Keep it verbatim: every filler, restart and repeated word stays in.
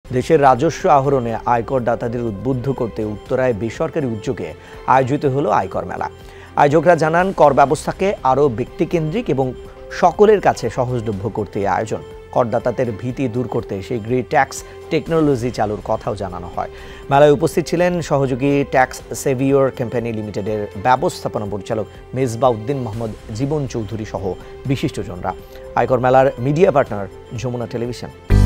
দেশের রাজস্ব আহরণে আয়কর দাতাদের উদ্বুদ্ধ করতে উত্তরায় বেসরকারি উদ্যোগে আয়োজিত হলো আয়কর মেলা। আয়োজকরা জানান, কর ব্যবস্থাকে আরও ব্যক্তিকেন্দ্রিক এবং সকলের কাছে সহজলভ্য করতে এই আয়োজন। করদাতাদের ভীতি দূর করতে শীঘ্রই ট্যাক্স টেকনোলজি চালুর কথাও জানানো হয়। মেলায় উপস্থিত ছিলেন সহযোগী ট্যাক্স সেভিওর কোম্পানি লিমিটেডের ব্যবস্থাপনা পরিচালক মেজবাহ উদ্দিন মোহাম্মদ জীবন চৌধুরী সহ বিশিষ্টজনরা। আয়কর মেলার মিডিয়া পার্টনার যমুনা টেলিভিশন।